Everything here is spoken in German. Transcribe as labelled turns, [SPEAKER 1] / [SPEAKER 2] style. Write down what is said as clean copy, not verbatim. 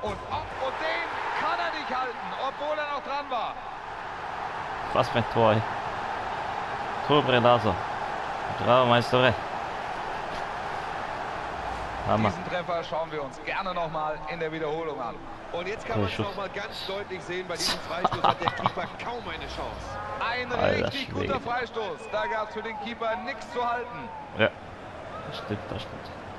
[SPEAKER 1] Und den kann er nicht halten, obwohl er noch dran war.
[SPEAKER 2] Was für ein Tor. Tor Bredaso. Bravo, Maestore. Hammer.
[SPEAKER 1] Diesen Treffer schauen wir uns gerne nochmal in der Wiederholung an.
[SPEAKER 3] Und jetzt kann man es nochmal ganz deutlich sehen, bei diesem Freistoß hat der Keeper kaum eine Chance.
[SPEAKER 1] Ein
[SPEAKER 2] Alter
[SPEAKER 1] richtig
[SPEAKER 2] Schwede.
[SPEAKER 1] guter Freistoß. Da gab es für den Keeper nichts zu halten.
[SPEAKER 2] Ja, das stimmt, das stimmt.